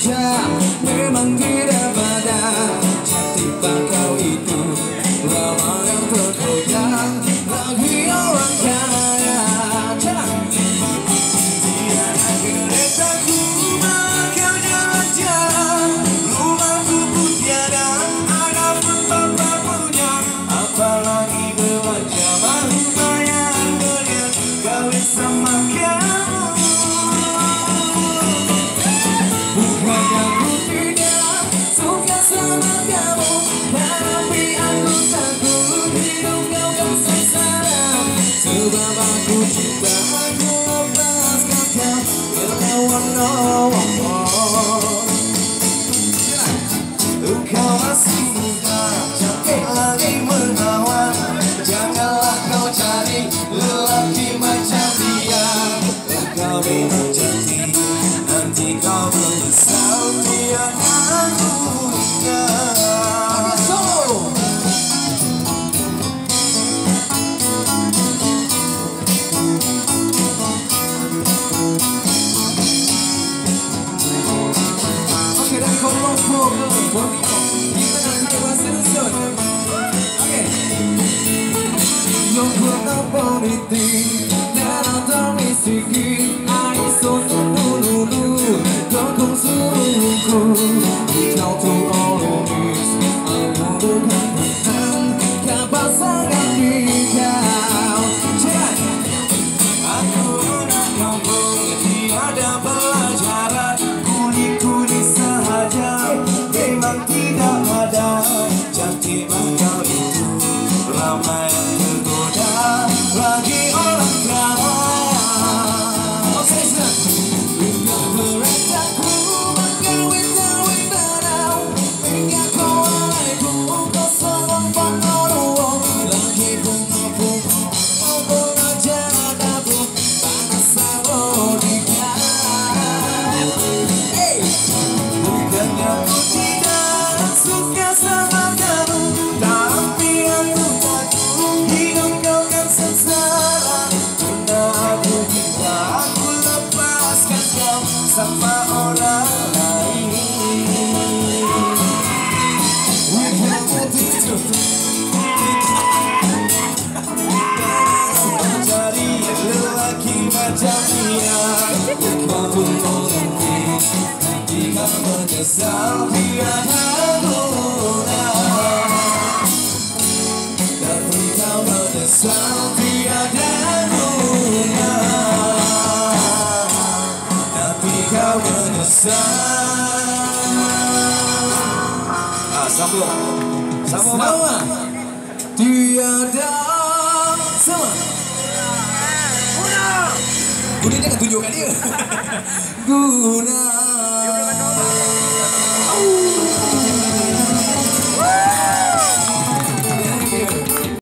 saja, memang tidak pada tiba kau itu lama yang tergoyang lagi orang kaya. Tiada keretaku kau jalan-jalan, rumahku pun tiada, ada pun bapak punya, apalagi belanja baru bayar belian kawin sama kamu. Bukannya aku tidak suka sama kamu, tapi aku takut hidup kau kan sengsara. Sebab aku cinta, aku lepaskan kau Engkau masih muda, jangan lagi menawan, janganlah kau cari lelaki macam dia. Engkau memang cantik, nanti kau menyesal tiada guna. Oke, dan kelompok kita akan bahas ilusion. Oke, yang pernah politik dan antar misiki, aisun lulu dokong suruhku. Kau tuh olomis, aku bukan bukan kau pasangan kau. Aku udah ngomong tiada pelajaran, kulit-kulit saja memang tidak ada. Cantik kau itu ramai yang tergoda lagi orang kaya. Hingga keretaku berkawin-kawin danau, hingga kau alaiku kau selalu panggoro. Lagi bunga-bunga bunga jadaku panas sabodika. Bukannya aku tidak suka sama kamu, tapi aku takut hidup kau kan sengsara. Karena aku cinta, aku lepaskan kau sama orang lain. Cari lelaki macam dia, kau pun mengerti, jika menyesal tiada guna. Tapi kau menyesal tiada guna. Tapi kau menyesal. Sambung sama tiada sama. Guna jangan tunjukkan dia. Guna.